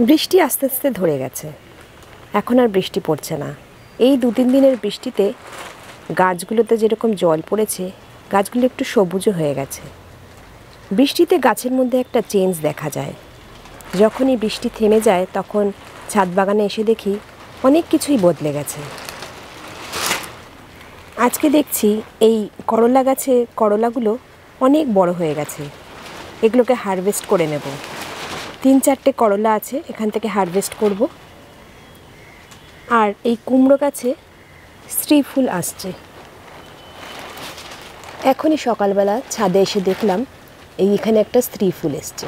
বৃষ্টি আস্তে আস্তে ধরে গেছে। এখন আর বৃষ্টি পড়ছে না। এই 2-3 দিনের বৃষ্টিতে গাছগুলোতে যেরকম জল পড়েছে, গাছগুলো একটু সবুজও হয়ে গেছে। বৃষ্টিতে গাছের মধ্যে একটা চেঞ্জ দেখা যায়। যখনই বৃষ্টি থেমে যায় তখন ছাদ বাগানে এসে দেখি অনেক কিছুই বদলে গেছে। আজকে দেখছি এই করলা গাছে করলাগুলো অনেক বড় হয়ে গেছে। এগুলোকে হারভেস্ট করে নেব। 3-4টে করলা আছে, এখান থেকে হারভেস্ট করব। আর এই কুমড়ো গাছে স্ত্রী ফুল আসছে। এখনই সকালবেলা ছাদে এসে দেখলাম এইখানে একটা স্ত্রী ফুল এসছে।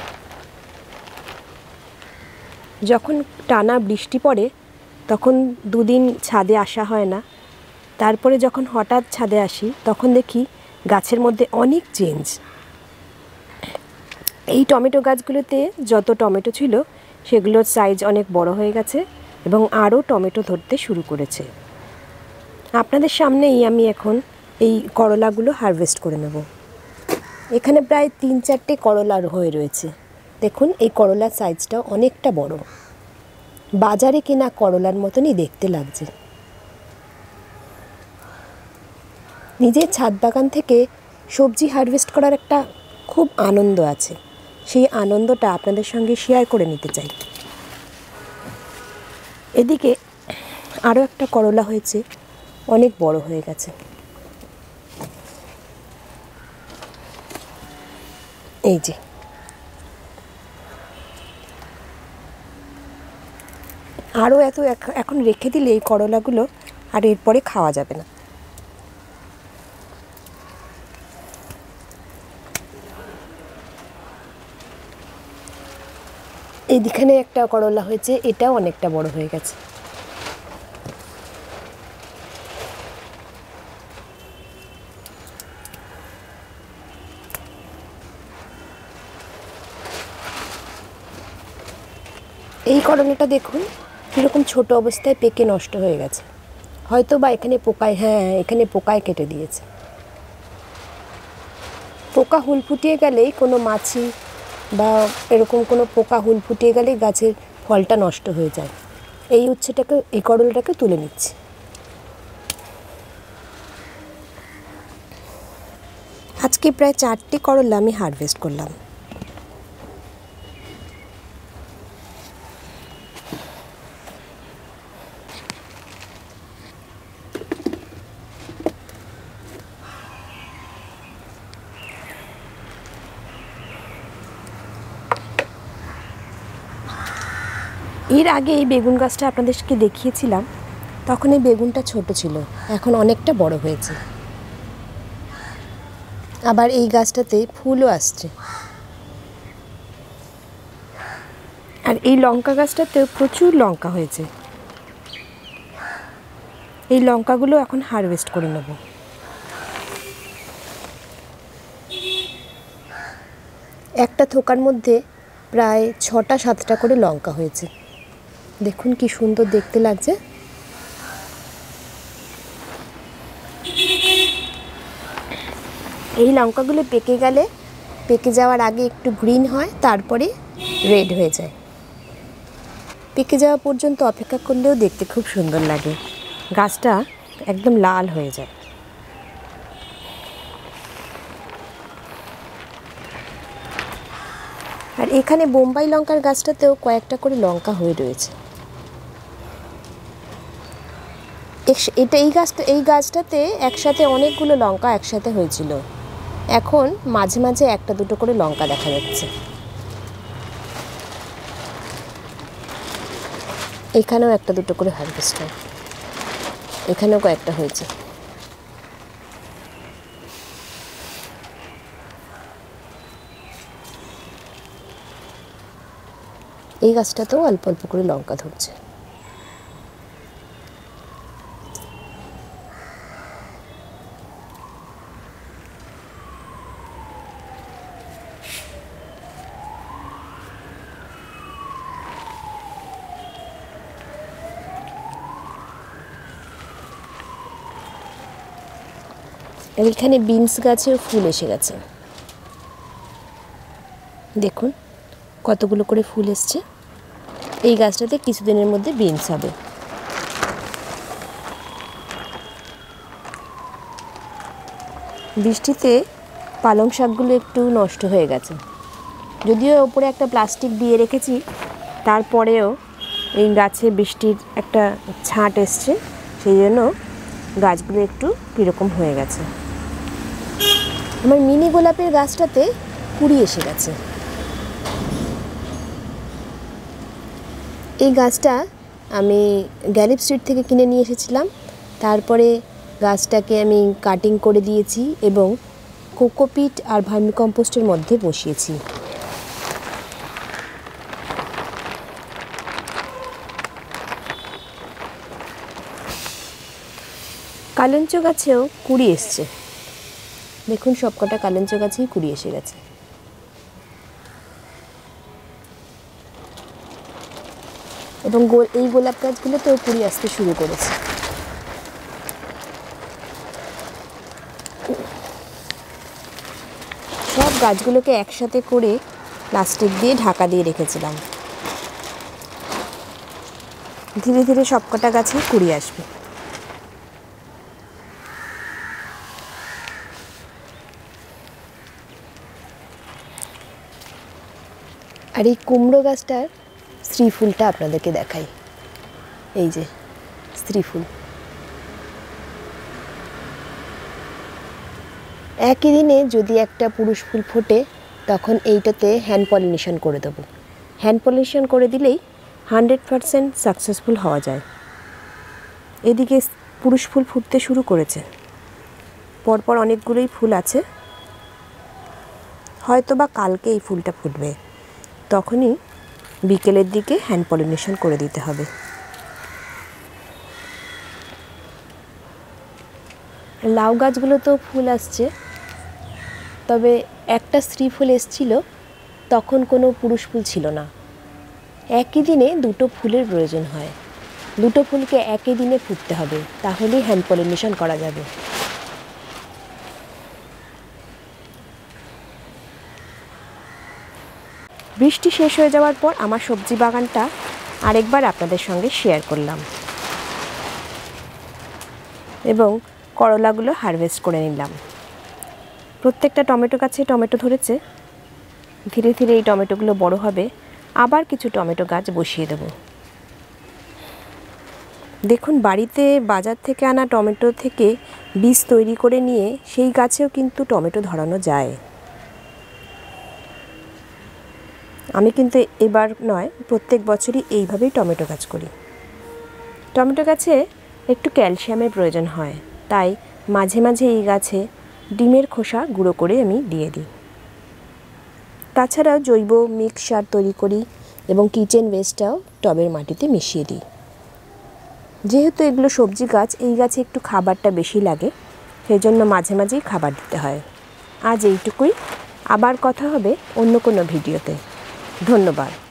যখন টানা বৃষ্টি পড়ে তখন 2 দিন ছাদে আসা হয় না। তারপরে যখন হঠাৎ ছাদে আসি তখন দেখি গাছের মধ্যে অনেক চেঞ্জ। এই টমেটো গাছগুলোতে যত টমেটো ছিল সেগুলোর সাইজ অনেক বড় হয়ে গেছে এবং আরও টমেটো ধরতে শুরু করেছে। আপনাদের সামনেই আমি এখন এই করলাগুলো হারভেস্ট করে নেব। এখানে প্রায় 3-4টে করলা হয়ে রয়েছে। দেখুন এই করলার সাইজটা অনেকটা বড়, বাজারে কেনা করলার মতনই দেখতে লাগছে। নিজের ছাদ বাগান থেকে সবজি হারভেস্ট করার একটা খুব আনন্দ আছে। সেই আনন্দটা আপনাদের সঙ্গে শেয়ার করে নিতে চাই। এদিকে আরও একটা করলা হয়েছে, অনেক বড় হয়ে গেছে। এই যে আরও এখন রেখে দিলে এই করলাগুলো আর এরপরে খাওয়া যাবে না। এইখানে একটা করলা হয়েছে, এটাও অনেকটা বড় হয়ে গেছে। এই করলাটা দেখুন কীরকম ছোট অবস্থায় পেকে নষ্ট হয়ে গেছে। হয়তো বা এখানে এখানে পোকায় কেটে দিয়েছে। পোকা হুল ফুটিয়ে গেলেই কোনো মাছি বা এরকম কোনো পোকা হুল ফুটিয়ে গেলেই গাছের ফলটা নষ্ট হয়ে যায়। এই করলাটাকে তুলে নিচ্ছি। আজকে প্রায় 4টে করলা আমি হারভেস্ট করলাম। এর আগে এই বেগুন গাছটা আপনাদেরকে দেখিয়েছিলাম, তখন এই বেগুনটা ছোট ছিল, এখন অনেকটা বড় হয়েছে। আবার এই গাছটাতে ফুলও আসছে। আর এই লঙ্কা গাছটাতেও প্রচুর লঙ্কা হয়েছে। এই লঙ্কাগুলো এখন হারভেস্ট করে নেব। একটা থোকার মধ্যে প্রায় 6টা-7টা করে লঙ্কা হয়েছে। দেখুন কি সুন্দর দেখতে লাগছে। এই লঙ্কাগুলো পেকে যাওয়ার আগে একটু গ্রিন হয়, তারপরে রেড হয়ে যায়। পেকে যাওয়া পর্যন্ত অপেক্ষা করলেও দেখতে খুব সুন্দর লাগে। গাছটা একদম লাল হয়ে যায়। আর এখানে বোম্বাই লঙ্কার গাছটাতেও কয়েকটা করে লঙ্কা হয়ে রয়েছে। এই গাছটাতে একসাথে অনেকগুলো লঙ্কা একসাথে হয়েছিল। এখন মাঝে মাঝে 1-2টো করে লঙ্কা দেখা যাচ্ছে। এখানেও 1-2টো করে হারভেস্ট হয়। এখানেও কয়েকটা হয়েছে। এই গাছটাতেও অল্প অল্প করে লঙ্কা ধরছে। এইখানে বিনস গাছেও ফুল এসে গেছে। দেখুন কতগুলো করে ফুল এসছে। এই গাছটাতে কিছুদিনের মধ্যে বিনস হবে। বৃষ্টিতে পালং শাকগুলো একটু নষ্ট হয়ে গেছে, যদিও ওপরে একটা প্লাস্টিক দিয়ে রেখেছি, তারপরেও এই গাছে বৃষ্টির একটা ছাঁট এসছে, সেই জন্য গাছগুলো একটু কীরকম হয়ে গেছে। আমার মিনি গোলাপের গাছটাতে কুড়ি এসে গেছে। এই গাছটা আমি গ্যালিপ স্ট্রিট থেকে কিনে নিয়ে এসেছিলাম, তারপরে গাছটাকে আমি কাটিং করে দিয়েছি এবং কোকোপিট আর ভার্মিকম্পোস্টের মধ্যে বসিয়েছি। কালঞ্চ গাছেও কুড়ি এসছে, দেখুন সবকটা কালঞ্চ গাছেই কুড়ি এসে গেছে। এবং এই গোলাপ গাছগুলোতেও কুড়ি আসতে শুরু করেছে। সব গাছগুলোকে একসাথে করে প্লাস্টিক দিয়ে ঢাকা দিয়ে রেখেছিলাম, ধীরে ধীরে সবকটা গাছে কুড়ি আসবে। আর এই কুমড়ো গাছটার স্ত্রী ফুলটা আপনাদেরকে দেখাই, এই যে স্ত্রী ফুল। একই দিনে যদি একটা পুরুষ ফুল ফোটে তখন এইটাতে হ্যান্ড পলিনেশন করে দেবো। হ্যান্ড পলিনেশন করে দিলেই 100% সাকসেসফুল হওয়া যায়। এদিকে পুরুষ ফুল ফুটতে শুরু করেছে, পরপর অনেকগুলোই ফুল আছে, হয়তো বা কালকে এই ফুলটা ফুটবে, তখনই বিকেলের দিকে হ্যান্ড পলিনেশন করে দিতে হবে। লাউ গাছগুলোতেও ফুল আসছে, তবে একটা স্ত্রী ফুল এসছিল, তখন কোনো পুরুষ ফুল ছিল না। একই দিনে দুটো ফুলের প্রয়োজন হয়, দুটো ফুলকে একই দিনে ফুটতে হবে, তাহলেই হ্যান্ড পলিনেশন করা যাবে। বৃষ্টি শেষ হয়ে যাওয়ার পর আমার সবজি বাগানটা আরেকবার আপনাদের সঙ্গে শেয়ার করলাম এবং করলাগুলো হারভেস্ট করে নিলাম। প্রত্যেকটা টমেটো গাছে টমেটো ধরেছে, ধীরে ধীরে এই টমেটোগুলো বড় হবে, আবার কিছু টমেটো গাছ বসিয়ে দেব। দেখুন, বাড়িতে বাজার থেকে আনা টমেটো থেকে বীজ তৈরি করে নিয়ে সেই গাছেও কিন্তু টমেটো ধরানো যায়। আমি কিন্তু এবার নয়, প্রত্যেক বছরই এইভাবেই টমেটো গাছ করি। টমেটো গাছে একটু ক্যালসিয়ামের প্রয়োজন হয়, তাই মাঝে মাঝে এই গাছে ডিমের খোসা গুঁড়ো করে আমি দিয়ে দিই। তাছাড়াও জৈব মিক্স সার তৈরি করি এবং কিচেন ওয়েস্টটাও টবের মাটিতে মিশিয়ে দিই। যেহেতু এগুলো সবজি গাছ, এই গাছে একটু খাবারটা বেশি লাগে, সেই জন্য মাঝে মাঝেই খাবার দিতে হয়। আজ এইটুকুই, আবার কথা হবে অন্য কোনো ভিডিওতে। ধন্যবাদ।